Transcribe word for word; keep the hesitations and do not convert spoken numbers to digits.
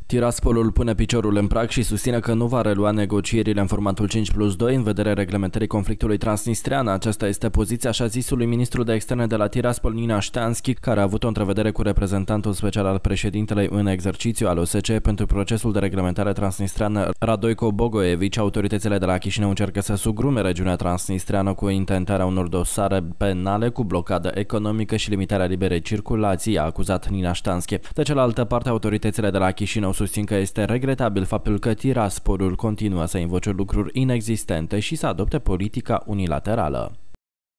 Tiraspolul pune piciorul în prag și susține că nu va relua negocierile în formatul cinci plus doi în vederea reglementării conflictului transnistrean. Aceasta este poziția așa zisului ministru de externe de la Tiraspol, Nina Șteanski, care a avut o întrevedere cu reprezentantul special al președintelui în exercițiu al O S C E pentru procesul de reglementare transnistreană, Radojko Bogojević. Autoritățile de la Chișinău încearcă să sugrume regiunea transnistreană cu intentarea unor dosare penale cu blocadă economică și limitarea liberei circulații, a acuzat Nina Șteanski. De cealaltă parte, autoritățile de la Chișinău susțin că este regretabil faptul că Tiraspolul continuă să invoce lucruri inexistente și să adopte politica unilaterală.